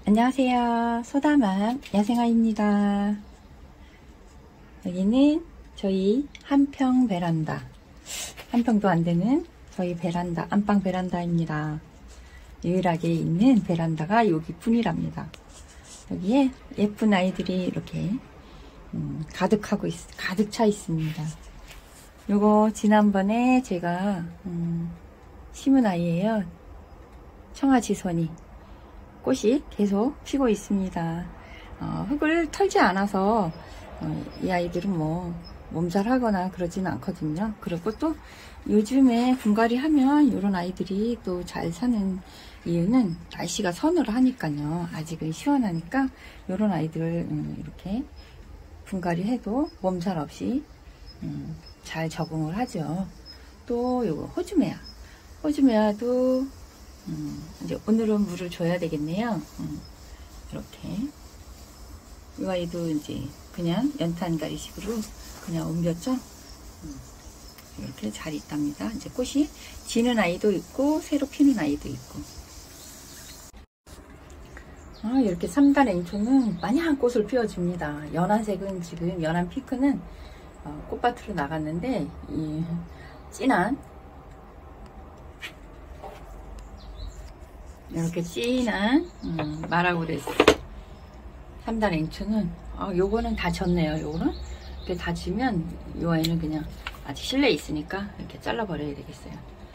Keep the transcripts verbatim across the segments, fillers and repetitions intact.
안녕하세요. 소다맘 야생아입니다. 여기는 저희 한평 베란다, 한 평도 안되는 저희 베란다, 안방 베란다입니다. 유일하게 있는 베란다가 여기뿐이랍니다. 여기에 예쁜 아이들이 이렇게 음, 가득하고 있, 가득 차 있습니다. 요거 지난번에 제가 음, 심은 아이예요. 청아지선이 꽃이 계속 피고 있습니다. 어, 흙을 털지 않아서 어, 이 아이들은 뭐 몸살하거나 그러지는 않거든요. 그리고 또 요즘에 분갈이 하면 이런 아이들이 또 잘 사는 이유는 날씨가 서늘을 하니까요. 아직은 시원하니까 이런 아이들 음, 이렇게 분갈이 해도 몸살 없이 음, 잘 적응을 하죠. 또 요거 호주메아, 호주메아도 음, 이제 오늘은 물을 줘야 되겠네요. 음, 이렇게 이 아이도 이제 그냥 연탄가리식으로 그냥 옮겼죠. 음, 이렇게 잘 있답니다. 이제 꽃이 지는 아이도 있고 새로 피는 아이도 있고. 아, 이렇게 삼 단 앵초는 마냥 꽃을 피워줍니다. 연한색은 지금 연한 피크는 어, 꽃밭으로 나갔는데 이 진한 이렇게 진한 음, 마라고레스 삼 단 앵초는 아, 요거는 다 졌네요. 요거는 이렇게 다 지면 요 아이는 그냥 아직 실내에 있으니까 이렇게 잘라 버려야 되겠어요.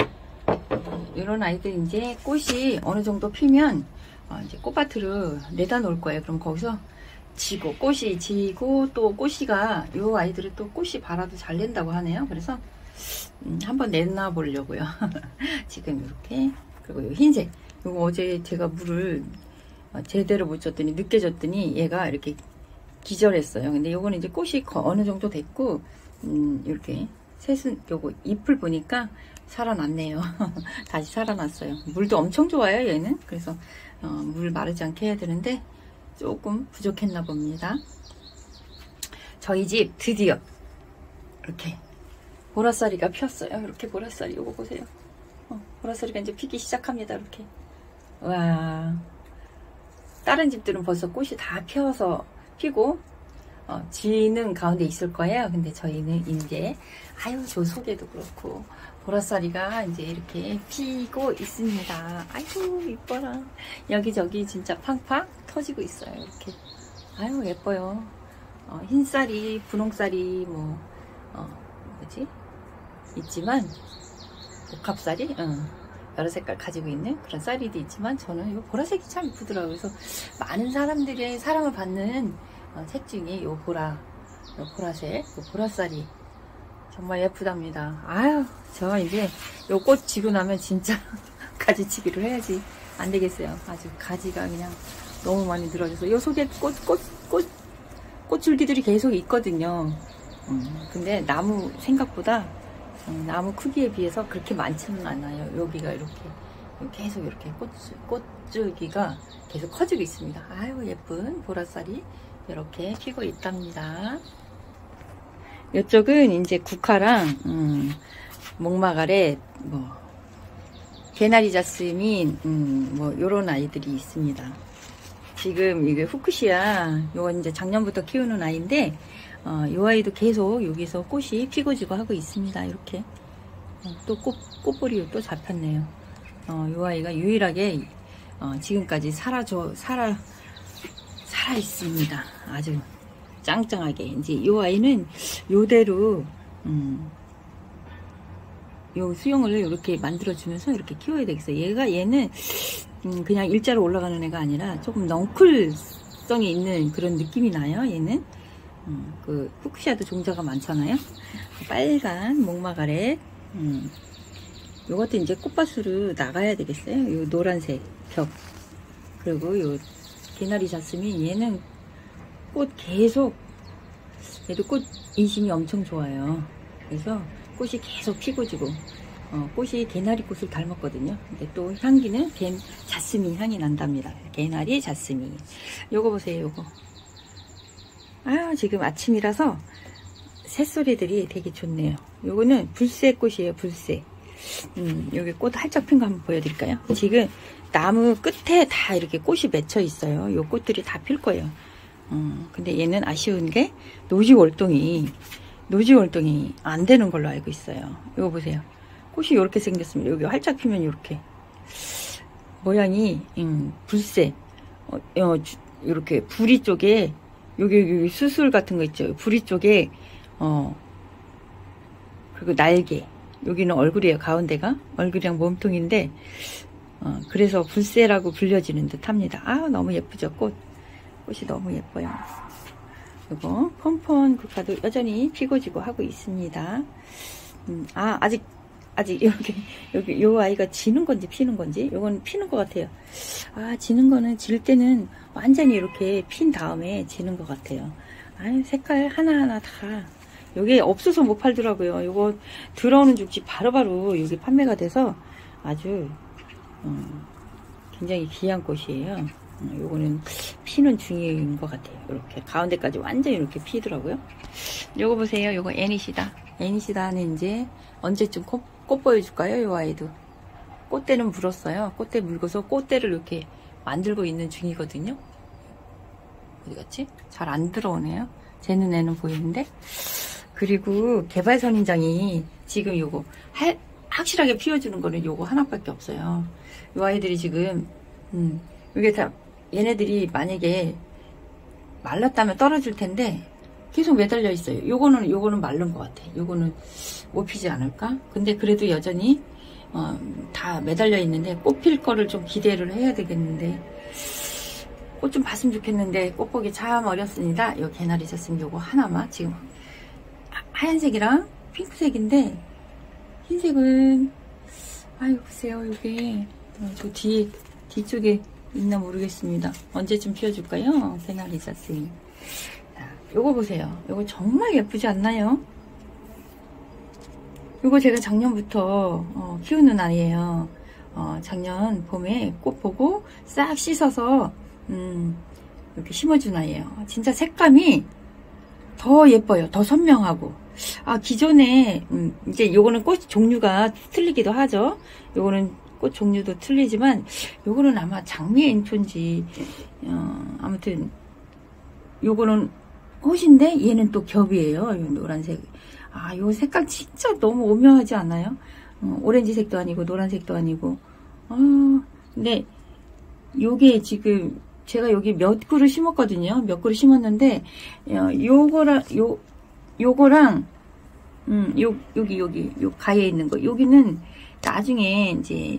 이런 아이들 이제 꽃이 어느 정도 피면 어, 이제 꽃밭으로 내다 놓을 거예요. 그럼 거기서 지고 꽃이 지고 또 꽃이가 요 아이들은 또 꽃이 발아도 잘 낸다고 하네요. 그래서 음, 한번 내놔 보려고요. 지금 이렇게. 그리고 요 흰색 요거 어제 제가 물을 제대로 못 줬더니 늦게 줬더니 얘가 이렇게 기절했어요. 근데 요거는 이제 꽃이 어느 정도 됐고 음, 이렇게 새순 요거 잎을 보니까 살아났네요. 다시 살아났어요. 물도 엄청 좋아요 얘는. 그래서 어, 물 마르지 않게 해야 되는데 조금 부족했나 봅니다. 저희 집 드디어 이렇게 보라쌀이가 폈어요. 이렇게 보라쌀이 요거 보세요. 어, 보라쌀이가 이제 피기 시작합니다. 이렇게. 와, 다른 집들은 벌써 꽃이 다 피어서 피고 어, 지는 가운데 있을 거예요. 근데 저희는 이제 아유 저 속에도 그렇고 보라쌀이가 이제 이렇게 피고 있습니다. 아이고 이뻐라. 여기저기 진짜 팡팡 터지고 있어요. 이렇게. 아유 예뻐요. 어, 흰쌀이 분홍쌀이 뭐 어, 뭐지 있지만 복합쌀이 응. 여러 색깔 가지고 있는 그런 쌀이도 있지만 저는 이 보라색이 참 이쁘더라고요. 그래서 많은 사람들의 사랑을 받는 어, 색 중에 이 보라, 요 보라색, 요 보라쌀이 정말 예쁘답니다. 아유, 저 이제 요 꽃 지고 나면 진짜 가지치기를 해야지 안 되겠어요. 아주 가지가 그냥 너무 많이 늘어져서 요 속에 꽃, 꽃, 꽃, 꽃줄기들이 계속 있거든요. 음, 근데 나무 생각보다 음, 나무 크기에 비해서 그렇게 많지는 않아요. 여기가 이렇게 계속 이렇게 꽃, 꽃줄기가 계속 커지고 있습니다. 아유 예쁜 보라쌀이 이렇게 피고 있답니다. 이쪽은 이제 국화랑 음, 목마가렛, 뭐 개나리 자스민, 음, 뭐 요런 아이들이 있습니다. 지금 이게 후쿠시아 요건 이제 작년부터 키우는 아이인데 어, 이 아이도 계속 여기서 꽃이 피고 지고 하고 있습니다. 이렇게 어, 또 꽃, 꽃뿌리 또 잡혔네요. 어, 이 아이가 유일하게 어, 지금까지 살아줘 살아 살아 있습니다. 아주 짱짱하게. 이제 이 아이는 요대로 음, 요 수영을 이렇게 만들어 주면서 이렇게 키워야 되겠어요. 얘가 얘는 음, 그냥 일자로 올라가는 애가 아니라 조금 넝쿨성이 있는 그런 느낌이 나요. 얘는. 음, 그 후쿠시아도 종자가 많잖아요. 빨간 목마가렛, 음, 요것도 이제 꽃밭으로 나가야 되겠어요. 요 노란색 벽, 그리고 요 개나리 자스민, 얘는 꽃 계속, 얘도 꽃 인심이 엄청 좋아요. 그래서 꽃이 계속 피고 지고 어, 꽃이 개나리 꽃을 닮았거든요. 근데 또 향기는 개, 자스민 향이 난답니다. 개나리 자스민. 요거 보세요. 요거. 아, 지금 아침이라서 새소리들이 되게 좋네요. 요거는 불새 꽃이에요. 불새. 음, 여기 꽃 활짝 핀 거 한번 보여드릴까요? 지금 나무 끝에 다 이렇게 꽃이 맺혀 있어요. 요 꽃들이 다 필 거예요. 어, 근데 얘는 아쉬운 게 노지 월동이 노지 월동이 안 되는 걸로 알고 있어요. 이거 보세요. 꽃이 이렇게 생겼습니다. 여기 활짝 피면 이렇게 모양이 음, 불새 어, 어, 이렇게 부리 쪽에 여기, 여기 수술 같은 거 있죠. 부리 쪽에 어 그리고 날개 여기는 얼굴이에요. 가운데가 얼굴이랑 몸통인데 어, 그래서 불새라고 불려지는 듯 합니다. 아 너무 예쁘죠. 꽃 꽃이 너무 예뻐요. 그리고 폰폰 국화도 여전히 피고 지고 하고 있습니다. 음, 아 아직 아직 여기 여기 요 아이가 지는 건지 피는 건지 요건 피는 것 같아요. 아 지는 거는 질 때는 완전히 이렇게 핀 다음에 지는 것 같아요. 아 색깔 하나하나 다 요게 없어서 못 팔더라고요. 요거 들어오는 죽지 바로바로 여기 판매가 돼서 아주 음, 굉장히 귀한 꽃이에요. 음, 요거는 피는 중인 것 같아요. 이렇게 가운데까지 완전히 이렇게 피더라고요. 요거 보세요. 요거 애니시다. 애니시다는 이제 언제쯤 꽃, 꽃 보여줄까요? 요 아이도 꽃대는 물었어요. 꽃대 물고서 꽃대를 이렇게 만들고 있는 중이거든요. 어디 갔지? 잘 안 들어오네요. 제 눈에는 보이는데. 그리고 개발선인장이 지금 요거 할, 확실하게 피워주는 거는 요거 하나밖에 없어요. 요 아이들이 지금 음, 이게 다 얘네들이 만약에 말랐다면 떨어질 텐데 계속 매달려 있어요. 요거는 요거는 마른 것 같아. 요거는 못 피지 않을까? 근데 그래도 여전히 어, 다 매달려 있는데 꽃 필 거를 좀 기대를 해야 되겠는데 꽃 좀 봤으면 좋겠는데 꽃 보기 참 어렵습니다. 요 개나리 젖은 요거 하나만 지금 하얀색이랑 핑크색인데 흰색은 아유 글쎄요 요게 저 뒤에 뒤쪽에 있나 모르겠습니다. 언제쯤 피워줄까요? 개나리 젖은 자 요거 보세요. 요거 정말 예쁘지 않나요? 요거 제가 작년부터 어, 키우는 아이예요. 어, 작년 봄에 꽃 보고 싹 씻어서 음, 이렇게 심어준 아이예요. 진짜 색감이 더 예뻐요. 더 선명하고. 아 기존에 음, 이제 요거는 꽃 종류가 틀리기도 하죠. 요거는 꽃 종류도 틀리지만 요거는 아마 장미 앵초인지 어, 아무튼 요거는 꽃인데 얘는 또 겹이에요. 요 노란색. 아, 요 색깔 진짜 너무 오묘하지 않아요? 어, 오렌지색도 아니고 노란색도 아니고. 아, 근데 요게 지금 제가 여기 몇 그루 심었거든요. 몇 그루 심었는데 어, 요거랑 요 요거랑 음, 요 여기 여기 요 가에 있는 거 여기는 나중에 이제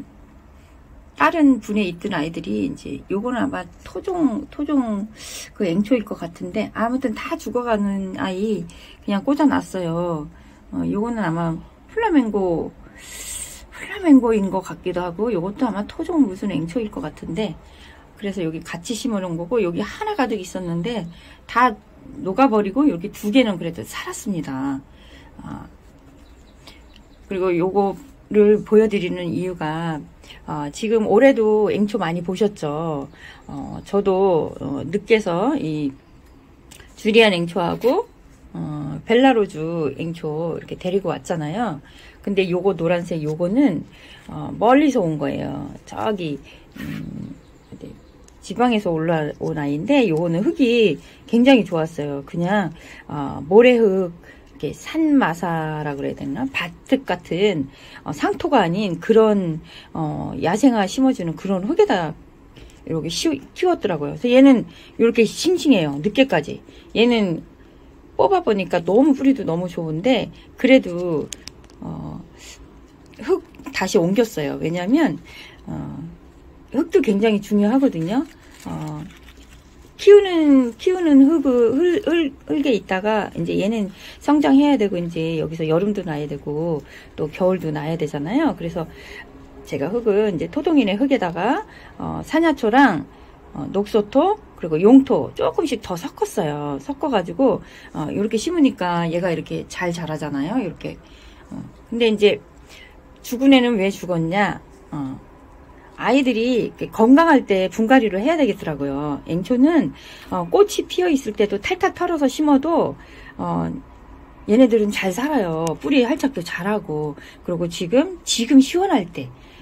다른 분에 있던 아이들이 이제 요거는 아마 토종 토종 그 앵초일 것 같은데 아무튼 다 죽어가는 아이 그냥 꽂아놨어요. 어, 요거는 아마 플라멩고 플라멩고인 것 같기도 하고 요것도 아마 토종 무슨 앵초일 것 같은데 그래서 여기 같이 심어놓은 거고 여기 하나 가득 있었는데 다 녹아버리고 여기 두 개는 그래도 살았습니다. 어, 그리고 요거를 보여드리는 이유가 어, 지금 올해도 앵초 많이 보셨죠. 어, 저도 어, 늦게서 이 주리안 앵초하고 어, 벨라로즈 앵초 이렇게 데리고 왔잖아요. 근데 요거 노란색 요거는 어, 멀리서 온 거예요. 저기 음, 지방에서 올라온 아이인데 요거는 흙이 굉장히 좋았어요. 그냥 어, 모래흙 이렇게 산마사라 그래야 되나? 밭흙 같은 어, 상토가 아닌 그런 어, 야생화 심어주는 그런 흙에다 이렇게 시, 키웠더라고요. 그래서 얘는 이렇게 싱싱해요. 늦게까지. 얘는 뽑아보니까 너무 뿌리도 너무 좋은데 그래도 어, 흙 다시 옮겼어요. 왜냐면 어, 흙도 굉장히 중요하거든요. 어, 키우는, 키우는 흙을, 흙, 흙에 있다가, 이제 얘는 성장해야 되고, 이제 여기서 여름도 나야 되고, 또 겨울도 나야 되잖아요. 그래서 제가 흙은 이제 토동이네 흙에다가, 어, 산야초랑, 어, 녹소토, 그리고 용토 조금씩 더 섞었어요. 섞어가지고, 어, 이렇게 심으니까 얘가 이렇게 잘 자라잖아요. 이렇게. 어, 근데 이제 죽은 애는 왜 죽었냐? 어, 아이들이 건강할 때 분갈이를 해야 되겠더라고요. 앵초는 어, 꽃이 피어 있을 때도 탈탈 털어서 심어도 어, 얘네들은 잘 살아요. 뿌리 활착도 잘하고. 그리고 지금 지금 시원할 때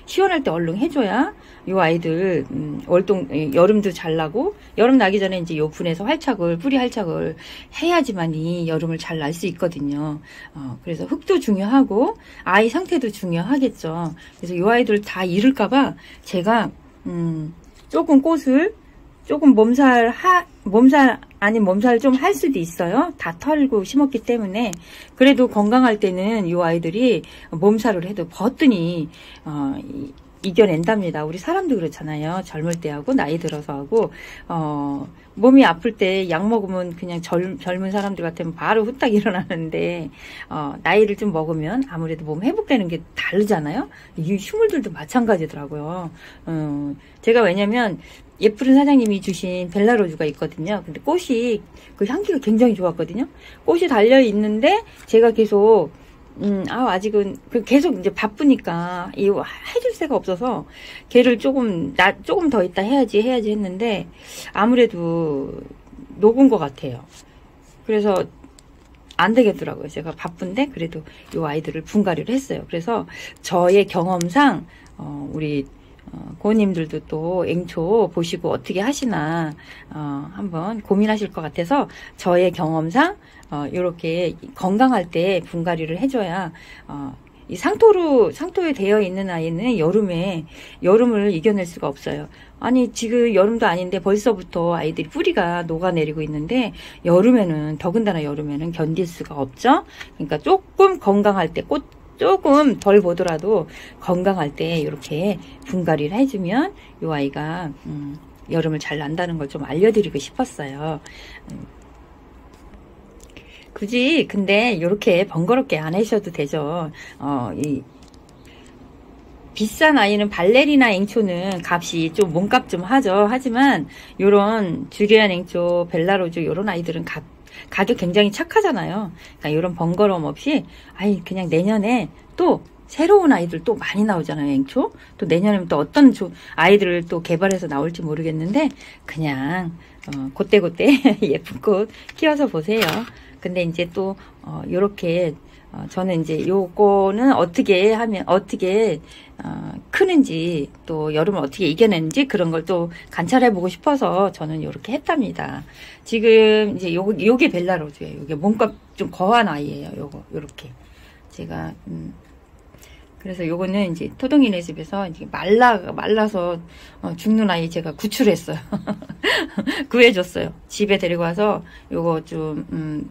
시원할 때 얼른 해줘야 요 아이들 음, 월동 여름도 잘 나고 여름 나기 전에 이제 요 분에서 활착을 뿌리 활착을 해야지만이 여름을 잘 날 수 있거든요. 어, 그래서 흙도 중요하고 아이 상태도 중요하겠죠. 그래서 요 아이들 다 잃을까봐 제가 음, 조금 꽃을 조금 몸살 하 몸살 아닌 몸살 좀 할 수도 있어요. 다 털고 심었기 때문에. 그래도 건강할 때는 이 아이들이 몸살을 해도 버튼히 어, 이, 이겨낸답니다. 우리 사람도 그렇잖아요. 젊을 때 하고 나이 들어서 하고 어, 몸이 아플 때 약 먹으면 그냥 젊, 젊은 사람들 같으면 바로 후딱 일어나는데 어, 나이를 좀 먹으면 아무래도 몸 회복되는 게 다르잖아요. 이 식물들도 마찬가지더라고요. 어, 제가 왜냐면 예쁜 사장님이 주신 벨라로즈가 있거든요. 근데 꽃이 그 향기가 굉장히 좋았거든요. 꽃이 달려 있는데 제가 계속 음, 아, 아직은 계속 이제 바쁘니까 이 해줄 새가 없어서 걔를 조금 나 조금 더 있다 해야지 해야지 했는데 아무래도 녹은 것 같아요. 그래서 안 되겠더라고요. 제가 바쁜데 그래도 이 아이들을 분갈이를 했어요. 그래서 저의 경험상 어, 우리 어, 고님들도 또 앵초 보시고 어떻게 하시나 어, 한번 고민하실 것 같아서 저의 경험상 어, 이렇게 건강할 때 분갈이를 해줘야 어, 이 상토로 상토에 되어 있는 아이는 여름에 여름을 이겨낼 수가 없어요. 아니 지금 여름도 아닌데 벌써부터 아이들이 뿌리가 녹아내리고 있는데 여름에는 더군다나 여름에는 견딜 수가 없죠. 그러니까 조금 건강할 때 꽃 조금 덜 보더라도 건강할 때 이렇게 분갈이를 해주면 이 아이가 음, 여름을 잘 난다는 걸 좀 알려드리고 싶었어요. 음, 굳이 근데 이렇게 번거롭게 안 하셔도 되죠. 어, 이 비싼 아이는 발레리나 앵초는 값이 좀 몸값 좀 하죠. 하지만 요런 주리안 앵초, 벨라로즈 요런 아이들은 값 가격 굉장히 착하잖아요. 그러니까 이런 번거로움 없이 아이 그냥 내년에 또 새로운 아이들 또 많이 나오잖아요. 앵초. 또 내년에는 또 어떤 조, 아이들을 또 개발해서 나올지 모르겠는데 그냥 어, 그때그때 예쁜 꽃 키워서 보세요. 근데 이제 또 어, 요렇게 어, 저는 이제 요거는 어떻게 하면 어떻게 어, 크는지 또 여름을 어떻게 이겨내는지 그런 걸 또 관찰해 보고 싶어서 저는 요렇게 했답니다. 지금 이제 요 요게 벨라로즈예요. 요게 몸값 좀 거한 아이예요. 요거 요렇게 제가 음, 그래서 요거는 이제 토동이네 집에서 이제 말라 말라서 어, 죽는 아이 제가 구출했어요. 구해줬어요. 집에 데리고 와서 요거 좀 음,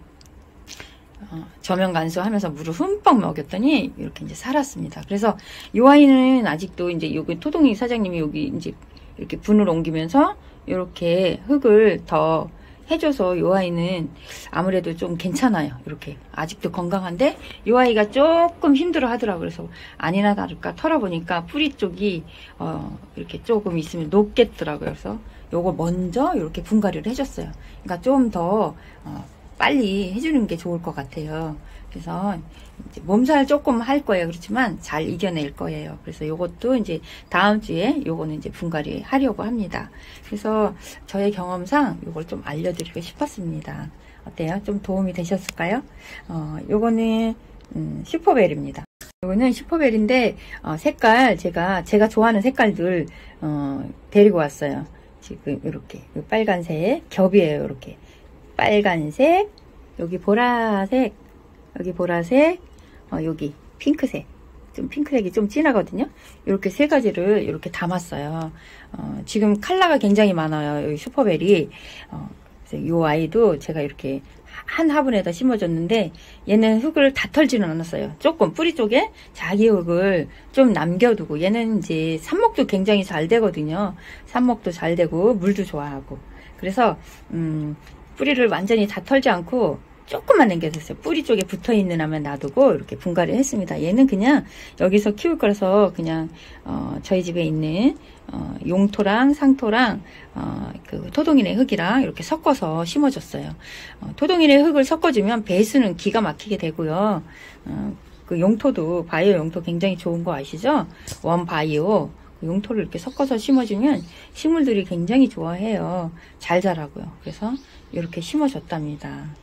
어, 저면 간수하면서 물을 흠뻑 먹였더니 이렇게 이제 살았습니다. 그래서 이 아이는 아직도 이제 여기 토동이 사장님이 여기 이제 이렇게 분을 옮기면서 이렇게 흙을 더 해줘서 이 아이는 아무래도 좀 괜찮아요. 이렇게 아직도 건강한데 이 아이가 조금 힘들어 하더라고요. 그래서 아니나 다를까 털어보니까 뿌리 쪽이 어, 이렇게 조금 있으면 녹겠더라고요. 그래서 요거 먼저 이렇게 분갈이를 해줬어요. 그러니까 좀 더 어, 빨리 해주는 게 좋을 것 같아요. 그래서 이제 몸살 조금 할 거예요. 그렇지만 잘 이겨낼 거예요. 그래서 요것도 이제 다음 주에 요거는 이제 분갈이 하려고 합니다. 그래서 저의 경험상 요걸 좀 알려드리고 싶었습니다. 어때요? 좀 도움이 되셨을까요? 어, 요거는 음, 슈퍼벨입니다. 요거는 슈퍼벨인데 어, 색깔 제가 제가 좋아하는 색깔들 어, 데리고 왔어요. 지금 이렇게 빨간색 겹이에요. 이렇게 빨간색, 여기 보라색, 여기 보라색, 어, 여기 핑크색. 좀 핑크색이 좀 진하거든요. 이렇게 세 가지를 이렇게 담았어요. 어, 지금 컬러가 굉장히 많아요. 여기 슈퍼벨이. 어, 그래서 이 아이도 제가 이렇게 한 화분에다 심어줬는데 얘는 흙을 다 털지는 않았어요. 조금 뿌리 쪽에 자기 흙을 좀 남겨두고 얘는 이제 삽목도 굉장히 잘 되거든요. 삽목도 잘 되고 물도 좋아하고. 그래서 음. 뿌리를 완전히 다 털지 않고 조금만 남겨뒀어요. 뿌리 쪽에 붙어있는 하면 놔두고 이렇게 분갈이를 했습니다. 얘는 그냥 여기서 키울 거라서 그냥 어, 저희 집에 있는 어, 용토랑 상토랑 어, 그 토동이네 흙이랑 이렇게 섞어서 심어줬어요. 어, 토동이네 흙을 섞어주면 배수는 기가 막히게 되고요. 어, 그 용토도 바이오 용토 굉장히 좋은 거 아시죠? 원 바이오. 용토를 이렇게 섞어서 심어주면 식물들이 굉장히 좋아해요. 잘 자라고요. 그래서 이렇게 심어줬답니다.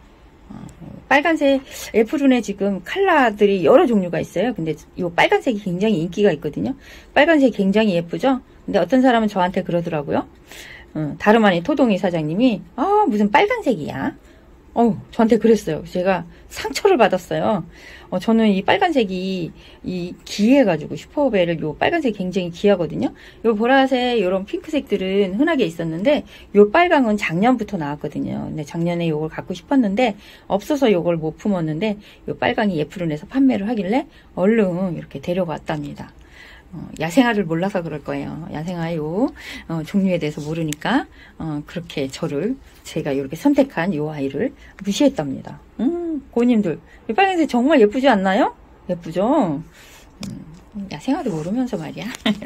어, 빨간색 에프룬에 지금 컬러들이 여러 종류가 있어요. 근데 이 빨간색이 굉장히 인기가 있거든요. 빨간색이 굉장히 예쁘죠. 근데 어떤 사람은 저한테 그러더라고요. 어, 다름 아닌 토동이 사장님이 아 무슨 빨간색이야. 어 저한테 그랬어요. 제가 상처를 받았어요. 어, 저는 이 빨간색이 이 귀해가지고 슈퍼벨 요 빨간색이 굉장히 귀하거든요. 요 보라색 요런 핑크색들은 흔하게 있었는데 요 빨강은 작년부터 나왔거든요. 근데 작년에 요걸 갖고 싶었는데 없어서 요걸 못 품었는데 요 빨강이 예프룬에서 판매를 하길래 얼른 이렇게 데려왔답니다. 어, 야생아를 몰라서 그럴 거예요. 야생아 요 어, 종류에 대해서 모르니까 어, 그렇게 저를 제가 이렇게 선택한 요 아이를 무시했답니다. 음, 고님들 이 빨간색 정말 예쁘지 않나요? 예쁘죠? 음, 야생아도 모르면서 말이야.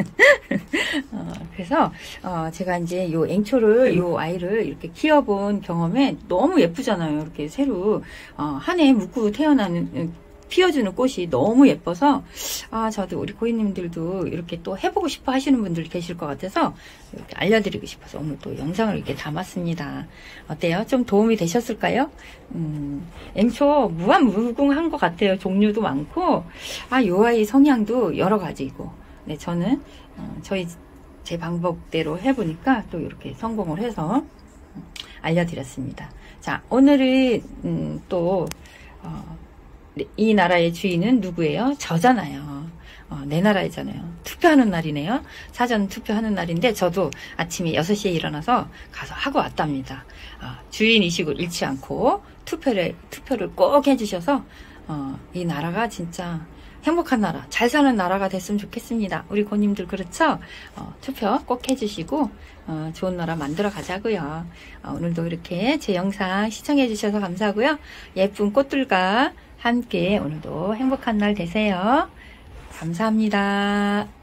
어, 그래서 어, 제가 이제 요 앵초를 요 아이를 이렇게 키워본 경험에 너무 예쁘잖아요. 이렇게 새로 어, 한 해 묵고 태어나는 피워주는 꽃이 너무 예뻐서 아 저도 우리 고객님들도 이렇게 또 해보고 싶어 하시는 분들 계실 것 같아서 이렇게 알려드리고 싶어서 오늘 또 영상을 이렇게 담았습니다. 어때요? 좀 도움이 되셨을까요? 음, 앵초 무한무궁한 것 같아요. 종류도 많고 아 요 아이 성향도 여러 가지고 네 저는 어, 저희 제 방법대로 해보니까 또 이렇게 성공을 해서 알려드렸습니다. 자 오늘은 음, 또 어, 이 나라의 주인은 누구예요? 저잖아요. 어, 내 나라이잖아요. 투표하는 날이네요. 사전 투표하는 날인데 저도 아침에 여섯 시에 일어나서 가서 하고 왔답니다. 어, 주인의식을 잃지 않고 투표를, 투표를 꼭 해주셔서 어, 이 나라가 진짜 행복한 나라, 잘 사는 나라가 됐으면 좋겠습니다. 우리 고님들 그렇죠? 어, 투표 꼭 해주시고 어, 좋은 나라 만들어 가자고요. 어, 오늘도 이렇게 제 영상 시청해 주셔서 감사하고요. 예쁜 꽃들과 함께 오늘도 행복한 날 되세요. 감사합니다.